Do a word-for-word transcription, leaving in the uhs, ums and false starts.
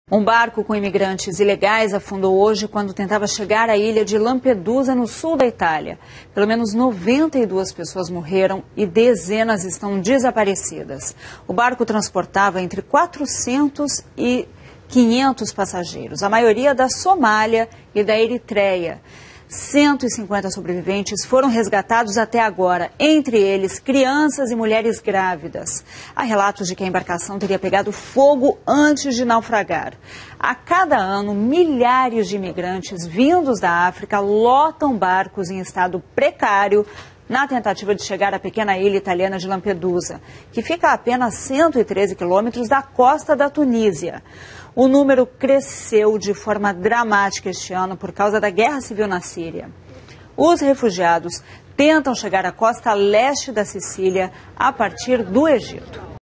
Um barco com imigrantes ilegais afundou hoje quando tentava chegar à ilha de Lampedusa, no sul da Itália. Pelo menos noventa e duas pessoas morreram e dezenas estão desaparecidas. O barco transportava entre quatrocentos e quinhentos passageiros, a maioria da Somália e da Eritreia. cento e cinquenta sobreviventes foram resgatados até agora, entre eles crianças e mulheres grávidas. Há relatos de que a embarcação teria pegado fogo antes de naufragar. A cada ano, milhares de imigrantes vindos da África lotam barcos em estado precário na tentativa de chegar à pequena ilha italiana de Lampedusa, que fica a apenas cento e treze quilômetros da costa da Tunísia. O número cresceu de forma dramática este ano por causa da guerra civil na Síria. Os refugiados tentam chegar à costa leste da Sicília a partir do Egito.